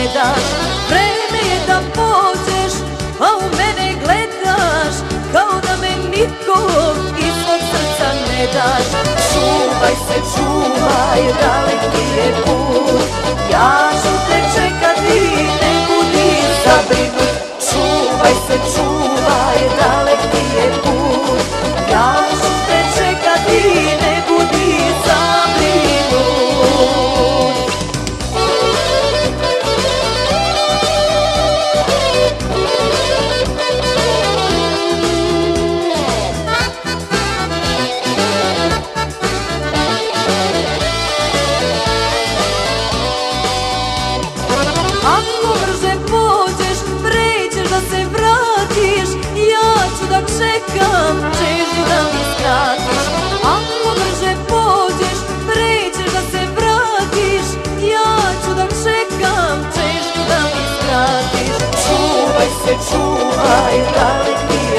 ne daš. Vreme je da pođeš, a u mene gledaš kao da me niko iz svog srca ne daš. Čuvaj se, čuvaj, dalek ti je put, ja ću te čekati, ne budi zabrinut. Čuvaj se, čuvaj, dalek ti je put, ja ću te čekati, ne budi zabrinut. Ako brže pođeš, prećeš da se vratiš, ja ću da čekam, čežnju da mi skratiš. Ako brže pođeš, prećeš da se vratiš, ja ću da čekam, čežnju da mi skratiš. Čuvaj se, čuvaj, dalek ti